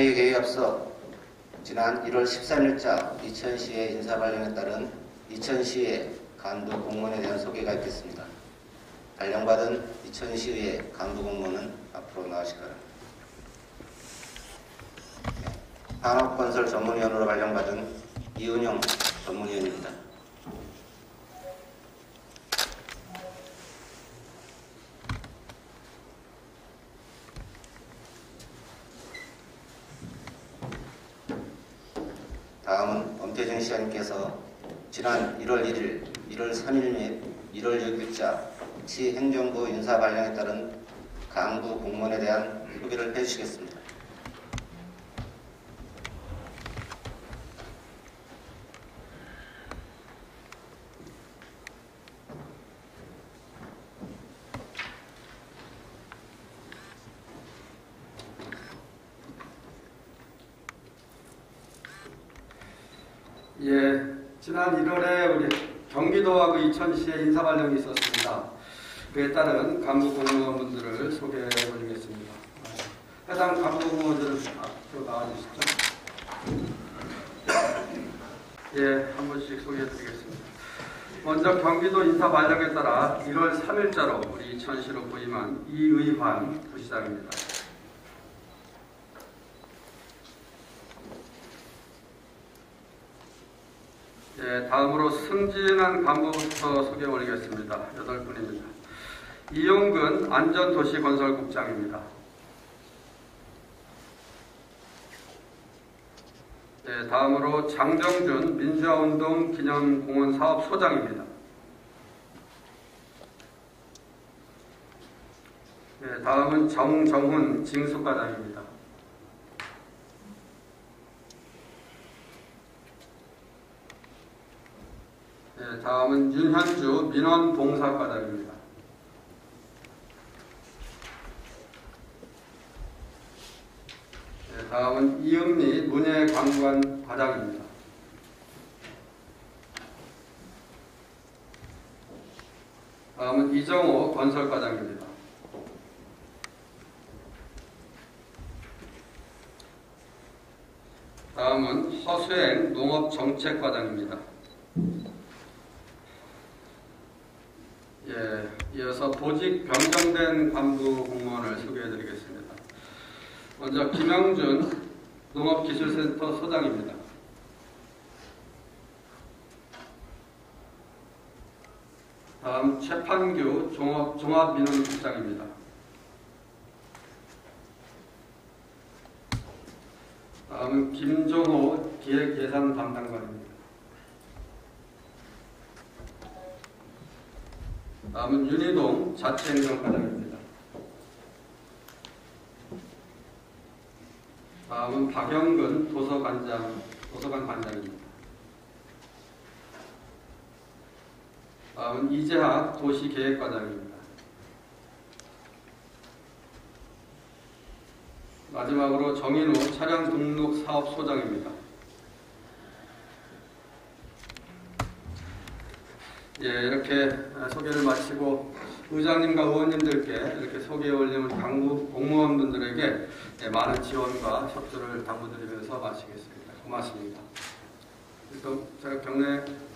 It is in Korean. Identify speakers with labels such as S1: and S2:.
S1: 회의 계획에 앞서 지난 1월 13일자 이천시의 인사발령에 따른 이천시의 간부 공무원에 대한 소개가 있겠습니다. 발령받은 이천시의 간부 공무원은 앞으로 나오시기 바랍니다. 산업건설 전문위원으로 발령받은 이은영 전문위원입니다. 다음은 엄태정 시장님께서 지난 1월 1일, 1월 3일 및 1월 6일자 시 행정부 인사 발령에 따른 간부 공무원에 대한 소개를 해주시겠습니다.
S2: 예, 지난 1월에 우리 경기도하고 이천시에 인사발령이 있었습니다. 그에 따른 간부 공무원분들을 소개해 드리겠습니다. 해당 간부 공무원들은 앞으로 나와주시죠. 예, 한 번씩 소개해 드리겠습니다. 먼저 경기도 인사발령에 따라 1월 3일자로 우리 이천시로 부임한 이의환 부시장입니다. 예, 다음으로 승진한 간부부터 소개 올리겠습니다. 8분입니다. 이용근 안전도시건설국장입니다. 예, 다음으로 장정준 민주화운동 기념공원 사업소장입니다. 예, 다음은 정정훈 징수과장입니다. 네, 다음은 윤현주 민원봉사과장입니다. 네, 다음은 이은미 문예관광 과장입니다. 다음은 이정호 건설과장입니다. 다음은 허수행 농업정책과장입니다. 예, 이어서 보직 변경된 간부 공무원을 소개해드리겠습니다. 먼저 김영준 농업기술센터 소장입니다. 다음 최판규 종합민원국장입니다. 다음은 김종호 기획예산 담당관입니다. 다음은 윤희동 자치행정과장입니다. 다음은 박영근 도서관 관장입니다. 다음은 이재학 도시계획과장입니다. 마지막으로 정인우 차량등록사업소장입니다. 예, 이렇게 소개를 마치고 의장님과 의원님들께 이렇게 소개해 올리는 간부 공무원분들에게 많은 지원과 협조를 당부드리면서 마치겠습니다. 고맙습니다. 그럼 제가 경례